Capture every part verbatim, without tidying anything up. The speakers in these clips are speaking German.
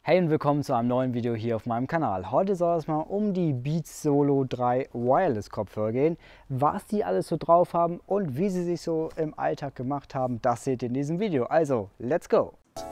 Hey und willkommen zu einem neuen Video hier auf meinem Kanal. Heute soll es mal um die Beats Solo drei Wireless Kopfhörer gehen. Was die alles so drauf haben und wie sie sich so im Alltag gemacht haben, das seht ihr in diesem Video. Also, let's go!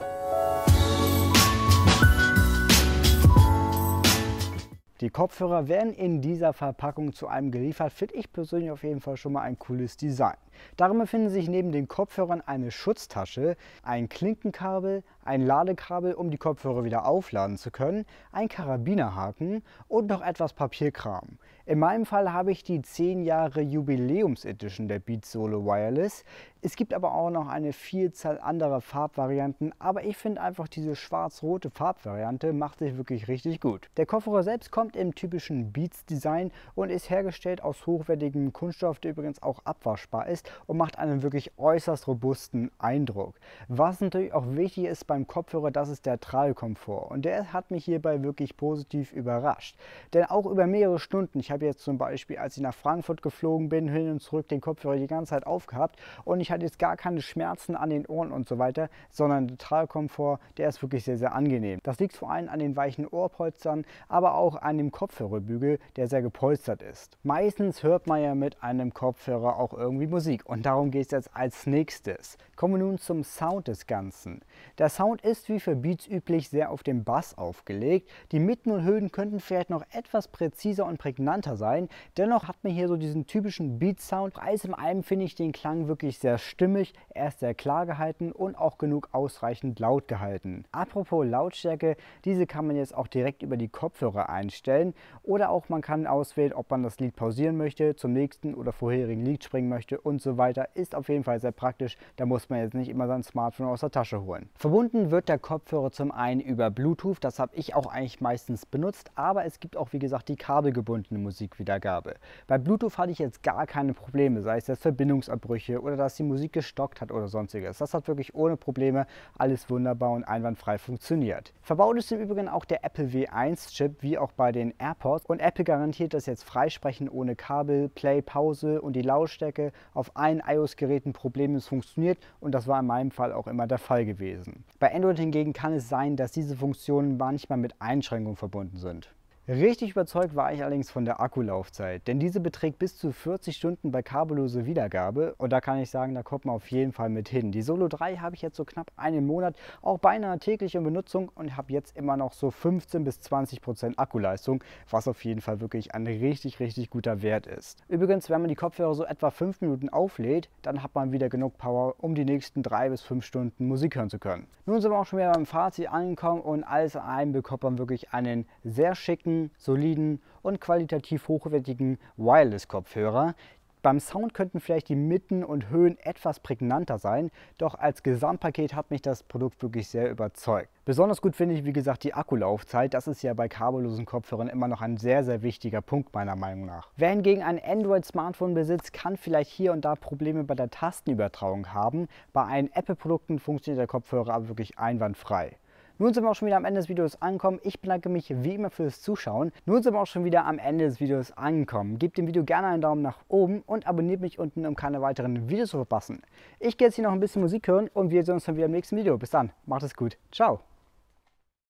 Die Kopfhörer werden in dieser Verpackung zu einem geliefert, finde ich persönlich auf jeden Fall schon mal ein cooles Design. Darin befinden sich neben den Kopfhörern eine Schutztasche, ein Klinkenkabel, ein Ladekabel, um die Kopfhörer wieder aufladen zu können, ein Karabinerhaken und noch etwas Papierkram. In meinem Fall habe ich die zehn Jahre Jubiläums Edition der Beats Solo Wireless. Es gibt aber auch noch eine Vielzahl anderer Farbvarianten, aber ich finde einfach diese schwarz-rote Farbvariante macht sich wirklich richtig gut. Der Kopfhörer selbst kommt im typischen Beats Design und ist hergestellt aus hochwertigem Kunststoff, der übrigens auch abwaschbar ist und macht einen wirklich äußerst robusten Eindruck. Was natürlich auch wichtig ist beim Kopfhörer, das ist der Tragkomfort und der hat mich hierbei wirklich positiv überrascht. Denn auch über mehrere Stunden, ich habe jetzt zum Beispiel, als ich nach Frankfurt geflogen bin, hin und zurück den Kopfhörer die ganze Zeit aufgehabt und ich hatte jetzt gar keine Schmerzen an den Ohren und so weiter, sondern der Tragkomfort, der ist wirklich sehr, sehr angenehm. Das liegt vor allem an den weichen Ohrpolstern, aber auch an dem Kopfhörerbügel, der sehr gepolstert ist. Meistens hört man ja mit einem Kopfhörer auch irgendwie Musik und darum geht es jetzt als nächstes. Kommen wir nun zum Sound des Ganzen. Der Sound ist wie für Beats üblich sehr auf den Bass aufgelegt. Die Mitten und Höhen könnten vielleicht noch etwas präziser und prägnanter sein. Dennoch hat man hier so diesen typischen Beat-Sound. Alles in allem finde ich den Klang wirklich sehr stimmig. Er ist sehr klar gehalten und auch genug ausreichend laut gehalten. Apropos Lautstärke, diese kann man jetzt auch direkt über die Kopfhörer einstellen. Oder auch man kann auswählen, ob man das Lied pausieren möchte, zum nächsten oder vorherigen Lied springen möchte und so weiter. Ist auf jeden Fall sehr praktisch. Da muss man jetzt nicht immer sein Smartphone aus der Tasche holen. Verbunden wird der Kopfhörer zum einen über Bluetooth. Das habe ich auch eigentlich meistens benutzt. Aber es gibt auch, wie gesagt, die kabelgebundene Musikwiedergabe. Bei Bluetooth hatte ich jetzt gar keine Probleme, sei es jetzt Verbindungsabbrüche oder dass die Musik gestockt hat oder sonstiges. Das hat wirklich ohne Probleme alles wunderbar und einwandfrei funktioniert. Verbaut ist im Übrigen auch der Apple W eins Chip, wie auch bei den AirPods. Und Apple garantiert das jetzt Freisprechen ohne Kabel, Play, Pause und die Lautstärke auf allen iOS-Geräten problemlos funktioniert. Und das war in meinem Fall auch immer der Fall gewesen. Bei Android hingegen kann es sein, dass diese Funktionen manchmal mit Einschränkungen verbunden sind. Richtig überzeugt war ich allerdings von der Akkulaufzeit, denn diese beträgt bis zu vierzig Stunden bei kabelloser Wiedergabe und da kann ich sagen, da kommt man auf jeden Fall mit hin. Die Solo drei habe ich jetzt so knapp einen Monat, auch beinahe täglich in Benutzung und habe jetzt immer noch so fünfzehn bis zwanzig Prozent Akkuleistung, was auf jeden Fall wirklich ein richtig, richtig guter Wert ist. Übrigens, wenn man die Kopfhörer so etwa fünf Minuten auflädt, dann hat man wieder genug Power, um die nächsten drei bis fünf Stunden Musik hören zu können. Nun sind wir auch schon wieder beim Fazit angekommen und alles in allem bekommt man wirklich einen sehr schicken, soliden und qualitativ hochwertigen Wireless-Kopfhörer. Beim Sound könnten vielleicht die Mitten und Höhen etwas prägnanter sein, doch als Gesamtpaket hat mich das Produkt wirklich sehr überzeugt. Besonders gut finde ich, wie gesagt, die Akkulaufzeit. Das ist ja bei kabellosen Kopfhörern immer noch ein sehr, sehr wichtiger Punkt meiner Meinung nach. Wer hingegen ein Android-Smartphone besitzt, kann vielleicht hier und da Probleme bei der Tastenübertragung haben. Bei allen Apple-Produkten funktioniert der Kopfhörer aber wirklich einwandfrei. Nun sind wir auch schon wieder am Ende des Videos angekommen. Ich bedanke mich wie immer fürs Zuschauen. Nun sind wir auch schon wieder am Ende des Videos angekommen. Gebt dem Video gerne einen Daumen nach oben und abonniert mich unten, um keine weiteren Videos zu verpassen. Ich gehe jetzt hier noch ein bisschen Musik hören und wir sehen uns dann wieder im nächsten Video. Bis dann, macht es gut. Ciao.